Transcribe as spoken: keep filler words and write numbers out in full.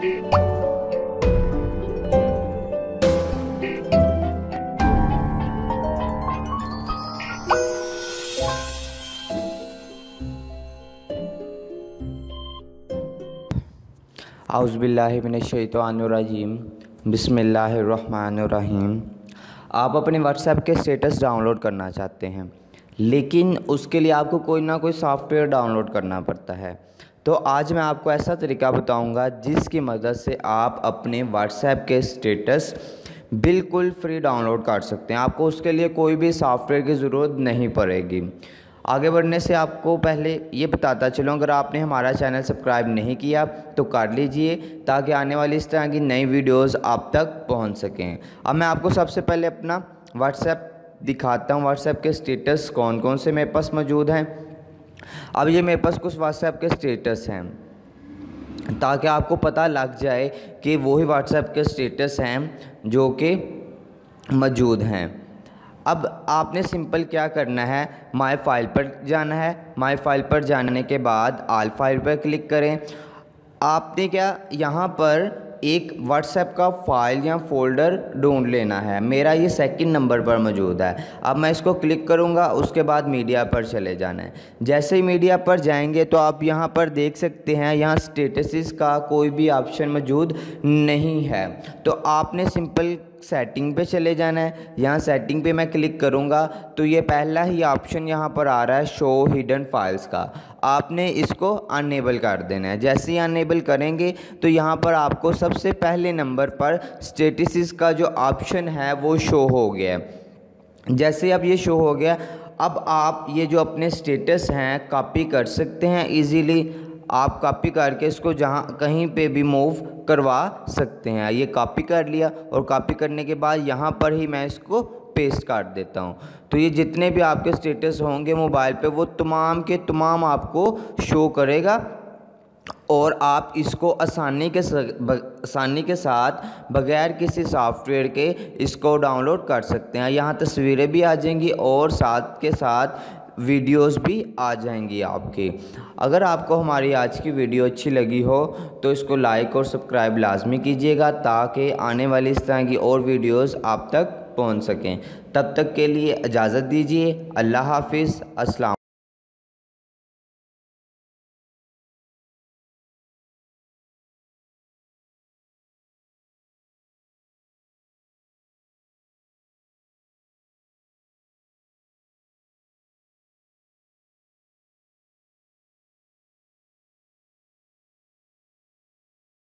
औज़ुबिल्लाहि मिनश्शैतानिर्रजीम बिस्मिल्लाहिर्रहमानिर्रहीम। आप अपने व्हाट्सएप के स्टेटस डाउनलोड करना चाहते हैं, लेकिन उसके लिए आपको कोई ना कोई सॉफ्टवेयर डाउनलोड करना पड़ता है। तो आज मैं आपको ऐसा तरीका बताऊंगा जिसकी मदद से आप अपने व्हाट्सएप के स्टेटस बिल्कुल फ्री डाउनलोड कर सकते हैं। आपको उसके लिए कोई भी सॉफ्टवेयर की ज़रूरत नहीं पड़ेगी। आगे बढ़ने से आपको पहले ये बताता चलूँ, अगर आपने हमारा चैनल सब्सक्राइब नहीं किया तो कर लीजिए, ताकि आने वाली इस तरह की नई वीडियोस आप तक पहुंच सकें। अब मैं आपको सबसे पहले अपना व्हाट्सएप दिखाता हूं, व्हाट्सएप के स्टेटस कौन कौन से मेरे पास मौजूद हैं। अब ये मेरे पास कुछ व्हाट्सएप के स्टेटस हैं, ताकि आपको पता लग जाए कि वही व्हाट्सएप के स्टेटस हैं जो कि मौजूद हैं। अब आपने सिंपल क्या करना है, माय फाइल पर जाना है। माय फाइल पर जाने के बाद ऑल फाइल पर क्लिक करें। आपने क्या यहाँ पर एक व्हाट्सएप का फाइल या फोल्डर ढूंढ लेना है। मेरा ये सेकंड नंबर पर मौजूद है। अब मैं इसको क्लिक करूँगा, उसके बाद मीडिया पर चले जाना है। जैसे ही मीडिया पर जाएंगे तो आप यहाँ पर देख सकते हैं, यहाँ स्टेटसेस का कोई भी ऑप्शन मौजूद नहीं है। तो आपने सिंपल सेटिंग पे चले जाना है। यहाँ सेटिंग पे मैं क्लिक करूँगा तो ये पहला ही ऑप्शन यहाँ पर आ रहा है, शो हिडन फाइल्स का। आपने इसको अनेबल कर देना है। जैसे ही अनेबल करेंगे तो यहाँ पर आपको सबसे पहले नंबर पर स्टेटसेस का जो ऑप्शन है वो शो हो गया। जैसे अब ये शो हो गया, अब आप ये जो अपने स्टेटस हैं कॉपी कर सकते हैं इजीली। आप कॉपी करके इसको जहाँ कहीं पे भी मूव करवा सकते हैं। ये कॉपी कर लिया और कॉपी करने के बाद यहाँ पर ही मैं इसको पेस्ट कर देता हूँ। तो ये जितने भी आपके स्टेटस होंगे मोबाइल पे वो तमाम के तमाम आपको शो करेगा, और आप इसको आसानी के आसानी के साथ बगैर किसी सॉफ्टवेयर के इसको डाउनलोड कर सकते हैं। यहाँ तस्वीरें भी आ जाएंगी और साथ के साथ वीडियोस भी आ जाएंगी आपकी। अगर आपको हमारी आज की वीडियो अच्छी लगी हो तो इसको लाइक और सब्सक्राइब लाजमी कीजिएगा, ताकि आने वाली इस तरह की और वीडियोस आप तक पहुंच सकें। तब तक के लिए इजाज़त दीजिए। अल्लाह हाफिज़। अस्सलाम।